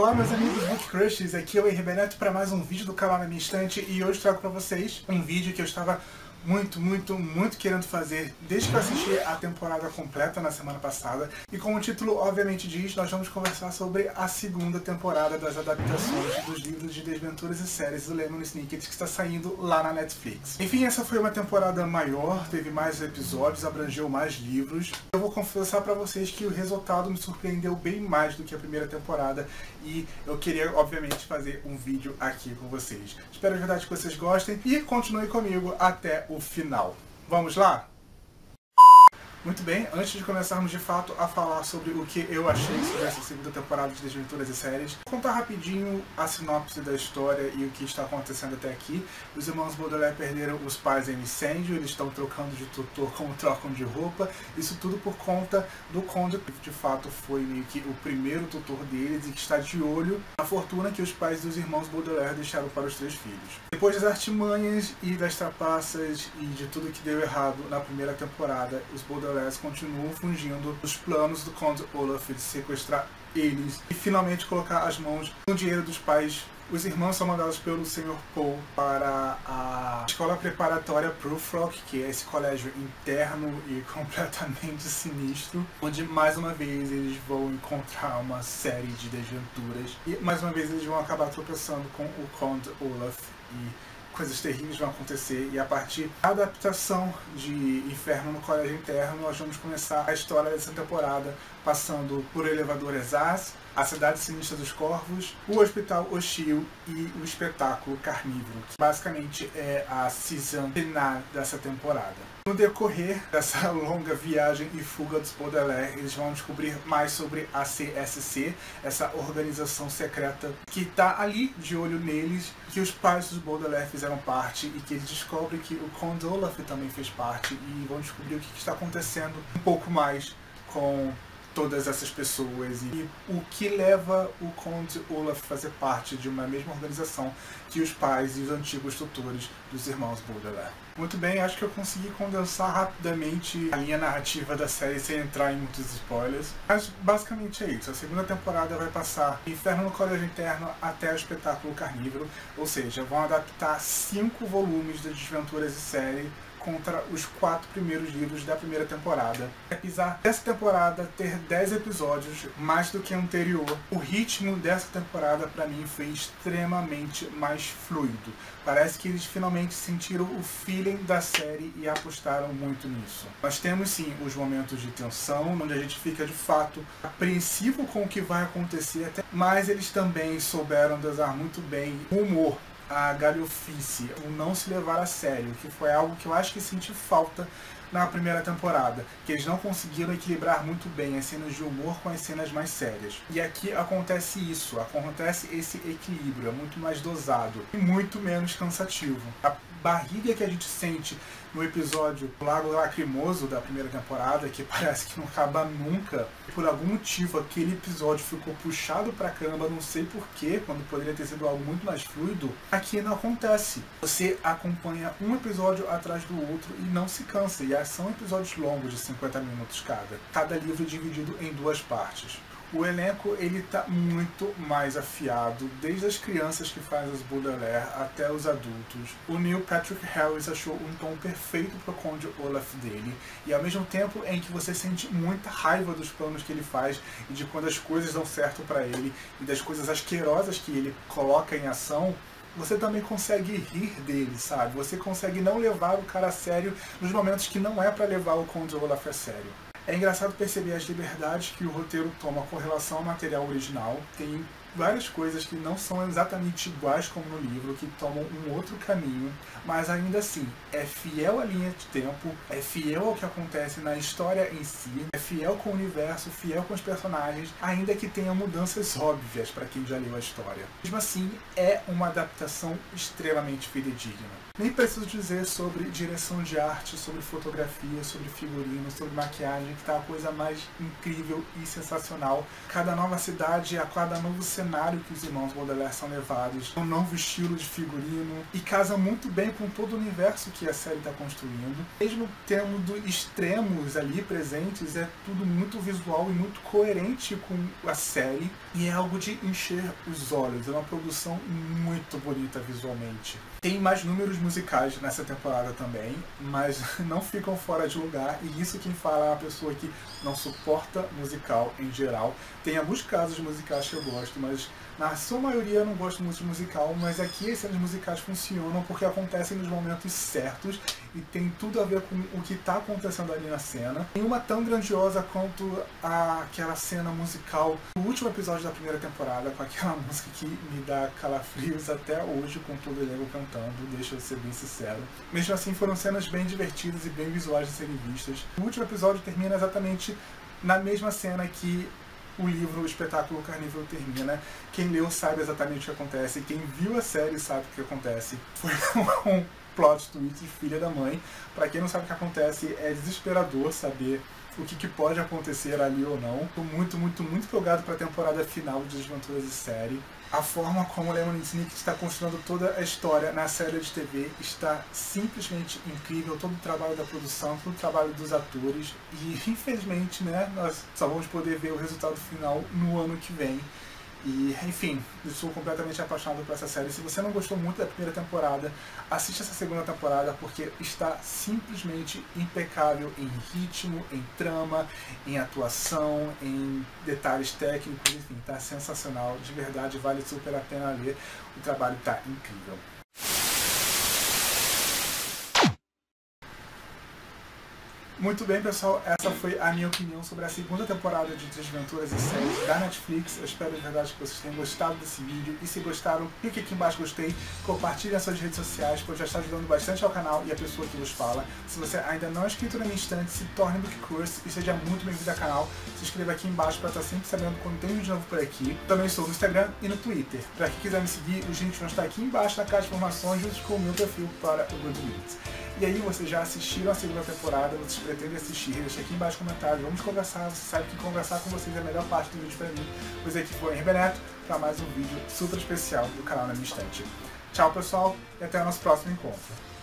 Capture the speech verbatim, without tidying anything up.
Olá meus amigos Book Crushes, aqui é o Henrique Neto para mais um vídeo do canal Na Minha Estante e hoje trago para vocês um vídeo que eu estava muito, muito, muito querendo fazer desde que eu assisti a temporada completa na semana passada. E como o título obviamente diz, nós vamos conversar sobre a segunda temporada das adaptações dos livros de desventuras e séries do Lemon Snicket que está saindo lá na Netflix. Enfim, essa foi uma temporada maior, teve mais episódios, abrangeu mais livros. Eu vou confessar para vocês que o resultado me surpreendeu bem mais do que a primeira temporada e eu queria obviamente fazer um vídeo aqui com vocês. Espero de verdade que vocês gostem e continuem comigo até o final. Vamos lá? Muito bem, antes de começarmos de fato a falar sobre o que eu achei sobre essa segunda temporada de Desventuras e Séries, vou contar rapidinho a sinopse da história e o que está acontecendo até aqui. Os irmãos Baudelaire perderam os pais em um incêndio, eles estão trocando de tutor como trocam de roupa, isso tudo por conta do Conde, que de fato foi meio que o primeiro tutor deles e que está de olho na fortuna que os pais dos irmãos Baudelaire deixaram para os três filhos. Depois das artimanhas e das trapaças e de tudo que deu errado na primeira temporada, os Baudelaire continuam fungindo os planos do Conde Olaf de sequestrar eles e finalmente colocar as mãos no dinheiro dos pais. Os irmãos são mandados pelo senhor Paul para a escola preparatória Prufrock, que é esse colégio interno e completamente sinistro, onde mais uma vez eles vão encontrar uma série de desventuras e mais uma vez eles vão acabar tropeçando com o Conde Olaf e coisas terríveis vão acontecer, e a partir da adaptação de Inferno no Colégio Interno, nós vamos começar a história dessa temporada, passando por o elevador Exas, a cidade sinistra dos corvos, o hospital hostil e o espetáculo carnívoro, que basicamente é a season final dessa temporada. No decorrer dessa longa viagem e fuga dos Baudelaire, eles vão descobrir mais sobre a C S C, essa organização secreta que está ali de olho neles, que os pais dos Baudelaire fizeram parte e que eles descobrem que o Conde Olaf também fez parte, e vão descobrir o que está acontecendo um pouco mais com todas essas pessoas e o que leva o Conde Olaf a fazer parte de uma mesma organização que os pais e os antigos tutores dos irmãos Baudelaire. Muito bem, acho que eu consegui condensar rapidamente a linha narrativa da série sem entrar em muitos spoilers, mas basicamente é isso. A segunda temporada vai passar Inferno no Colégio Interno até o espetáculo carnívoro, ou seja, vão adaptar cinco volumes de Desventuras e Série contra os quatro primeiros livros da primeira temporada. Apesar dessa temporada ter dez episódios, mais do que a anterior, o ritmo dessa temporada para mim foi extremamente mais fluido. Parece que eles finalmente sentiram o feeling da série e apostaram muito nisso. Nós temos sim os momentos de tensão, onde a gente fica de fato apreensivo com o que vai acontecer, até, mas eles também souberam dosar muito bem o humor, a galhofice, o não se levar a sério, que foi algo que eu acho que senti falta na primeira temporada, que eles não conseguiram equilibrar muito bem as cenas de humor com as cenas mais sérias. E aqui acontece isso, acontece esse equilíbrio, é muito mais dosado e muito menos cansativo. A barriga que a gente sente no episódio Lago Lacrimoso da primeira temporada, que parece que não acaba nunca, por algum motivo aquele episódio ficou puxado pra caramba, não sei porquê, quando poderia ter sido algo muito mais fluido, aqui não acontece. Você acompanha um episódio atrás do outro e não se cansa, e são episódios longos de cinquenta minutos cada, cada livro dividido em duas partes. O elenco ele tá muito mais afiado, desde as crianças que fazem os Baudelaire até os adultos. O Neil Patrick Harris achou um tom perfeito pro Conde Olaf dele, e ao mesmo tempo em que você sente muita raiva dos planos que ele faz e de quando as coisas dão certo para ele e das coisas asquerosas que ele coloca em ação, você também consegue rir dele, sabe? Você consegue não levar o cara a sério nos momentos que não é para levar o Conde Olaf a sério. É engraçado perceber as liberdades que o roteiro toma com relação ao material original. Tem várias coisas que não são exatamente iguais como no livro, que tomam um outro caminho, mas ainda assim é fiel à linha de tempo, é fiel ao que acontece na história em si, é fiel com o universo, fiel com os personagens, ainda que tenha mudanças óbvias para quem já leu a história. Mesmo assim, é uma adaptação extremamente fidedigna. Nem preciso dizer sobre direção de arte, sobre fotografia, sobre figurino, sobre maquiagem, que tá a coisa mais incrível e sensacional. Cada nova cidade, a cada novo cenário que os irmãos Baudelaire são levados, um novo estilo de figurino, e casa muito bem com todo o universo que a série está construindo. Mesmo tendo extremos ali presentes, é tudo muito visual e muito coerente com a série, e é algo de encher os olhos. É uma produção muito bonita visualmente. Tem mais números musicais nessa temporada também, mas não ficam fora de lugar, e isso quem fala é uma pessoa que não suporta musical em geral. Tem alguns casos musicais que eu gosto, mas na sua maioria eu não gosto muito de musical, mas aqui as cenas musicais funcionam porque acontecem nos momentos certos e tem tudo a ver com o que está acontecendo ali na cena. Tem uma tão grandiosa quanto a, aquela cena musical do último episódio da primeira temporada, com aquela música que me dá calafrios até hoje, com todo o elenco cantando, deixa eu ser bem sincero. Mesmo assim, foram cenas bem divertidas e bem visuais de serem vistas. O último episódio termina exatamente na mesma cena que o livro, o espetáculo Carnívoro termina. Quem leu sabe exatamente o que acontece, quem viu a série sabe o que acontece. Foi um plot twist de filha da mãe. Pra quem não sabe o que acontece, é desesperador saber o que, que pode acontecer ali ou não. Tô muito, muito, muito empolgado pra temporada final de Desventuras de Série. A forma como Lemony Snicket está construindo toda a história na série de T V está simplesmente incrível. Todo o trabalho da produção, todo o trabalho dos atores. E infelizmente, né, nós só vamos poder ver o resultado final no ano que vem. E, enfim, eu sou completamente apaixonado por essa série. Se você não gostou muito da primeira temporada, assista essa segunda temporada, porque está simplesmente impecável em ritmo, em trama, em atuação, em detalhes técnicos, enfim, está sensacional. De verdade, vale super a pena ler. O trabalho está incrível. Muito bem, pessoal, essa foi a minha opinião sobre a segunda temporada de Desventuras e Séries da Netflix. Eu espero de verdade que vocês tenham gostado desse vídeo, e se gostaram, clique aqui embaixo gostei, compartilhe nas suas redes sociais, pois já está ajudando bastante ao canal e a pessoa que vos fala. Se você ainda não é inscrito na minha estante, se torne Book Curse e seja muito bem-vindo ao canal. Se inscreva aqui embaixo para estar sempre sabendo quando tem vídeo novo por aqui. Também estou no Instagram e no Twitter. Para quem quiser me seguir, os links vão estar aqui embaixo na caixa de informações, junto com o meu perfil para o Goodreads. E aí, vocês já assistiram a segunda temporada, vocês pretendem assistir, deixa aqui embaixo nos comentários, vamos conversar. Você sabe que conversar com vocês é a melhor parte do vídeo pra mim. Pois aqui foi o Henrique Beneto para mais um vídeo super especial do canal Na Minha Estante. Tchau, pessoal, e até o nosso próximo encontro.